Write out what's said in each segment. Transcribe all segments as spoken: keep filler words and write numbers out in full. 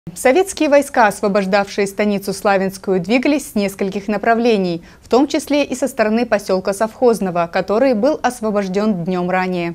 Советские войска, освобождавшие станицу Славянскую, двигались с нескольких направлений, в том числе и со стороны поселка Совхозного, который был освобожден днем ранее.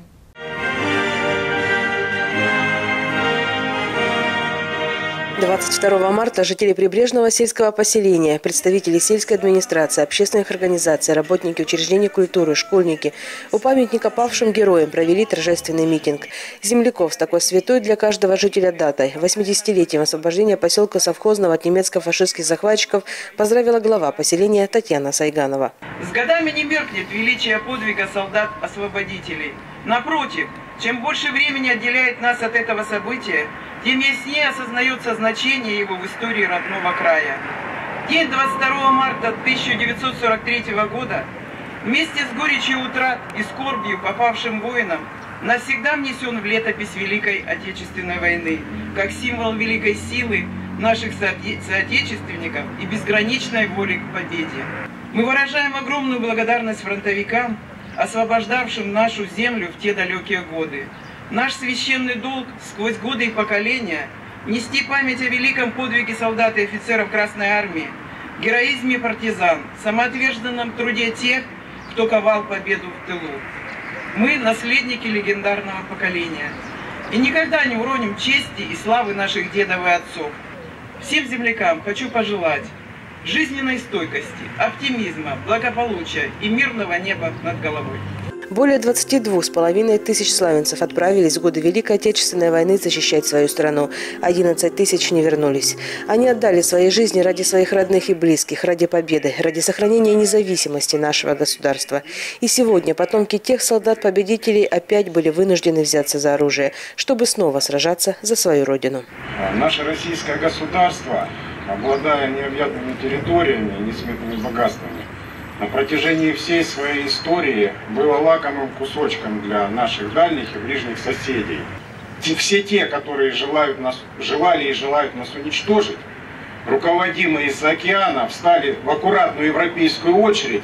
двадцать второго марта жители прибрежного сельского поселения, представители сельской администрации, общественных организаций, работники учреждений культуры, школьники у памятника павшим героям провели торжественный митинг. Земляков с такой святой для каждого жителя датой, восьмидесятилетием освобождения поселка Совхозного от немецко-фашистских захватчиков, поздравила глава поселения Татьяна Сайганова. С годами не меркнет величие подвига солдат-освободителей. Напротив, чем больше времени отделяет нас от этого события, тем яснее осознается значение его в истории родного края. День двадцать второго марта тысяча девятьсот сорок третьего года вместе с горечью утрат и скорбью попавшим воинам навсегда внесен в летопись Великой Отечественной войны, как символ великой силы наших соотечественников и безграничной воли к победе. Мы выражаем огромную благодарность фронтовикам, освобождавшим нашу землю в те далекие годы. Наш священный долг сквозь годы и поколения – нести память о великом подвиге солдат и офицеров Красной Армии, героизме партизан, самоотверженном труде тех, кто ковал победу в тылу. Мы – наследники легендарного поколения. И никогда не уроним чести и славы наших дедов и отцов. Всем землякам хочу пожелать жизненной стойкости, оптимизма, благополучия и мирного неба над головой. Более двадцати двух с половиной тысяч славянцев отправились в годы Великой Отечественной войны защищать свою страну. одиннадцать тысяч не вернулись. Они отдали свои жизни ради своих родных и близких, ради победы, ради сохранения независимости нашего государства. И сегодня потомки тех солдат-победителей опять были вынуждены взяться за оружие, чтобы снова сражаться за свою родину. Наше российское государство, обладая необъятными территориями и несметными богатствами, на протяжении всей своей истории было лакомым кусочком для наших дальних и ближних соседей. Все те, которые желают нас, желали и желают нас уничтожить, руководимые из-за океана, встали в аккуратную европейскую очередь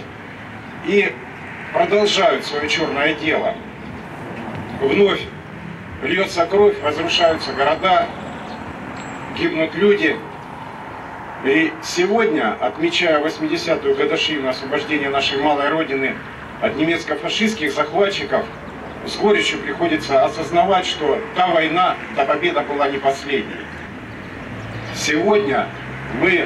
и продолжают свое черное дело. Вновь льется кровь, разрушаются города, гибнут люди. И сегодня, отмечая восьмидесятую годовщину освобождения нашей малой родины от немецко-фашистских захватчиков, с горечью приходится осознавать, что та война, та победа была не последней. Сегодня мы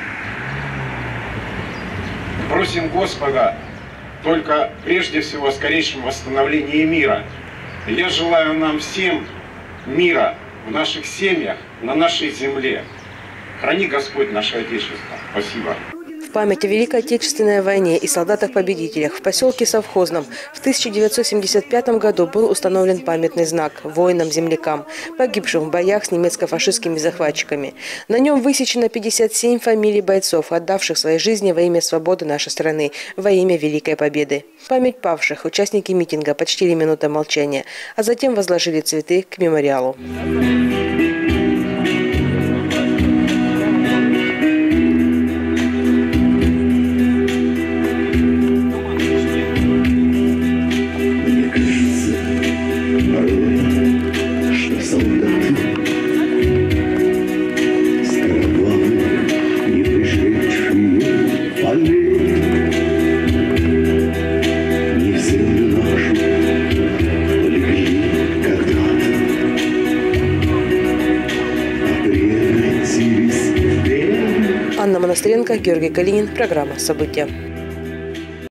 просим Господа только прежде всего о скорейшем восстановлении мира. Я желаю нам всем мира в наших семьях, на нашей земле. Храни Господь наше Отечество. Спасибо. В память о Великой Отечественной войне и солдатах-победителях в поселке Совхозном в тысяча девятьсот семьдесят пятом году был установлен памятный знак воинам-землякам, погибшим в боях с немецко-фашистскими захватчиками. На нем высечено пятьдесят семь фамилий бойцов, отдавших свои жизни во имя свободы нашей страны, во имя Великой Победы. В память павших участники митинга почтили минутой молчания, а затем возложили цветы к мемориалу. Анна Монастыренко, Георгий Калинин. Программа «События».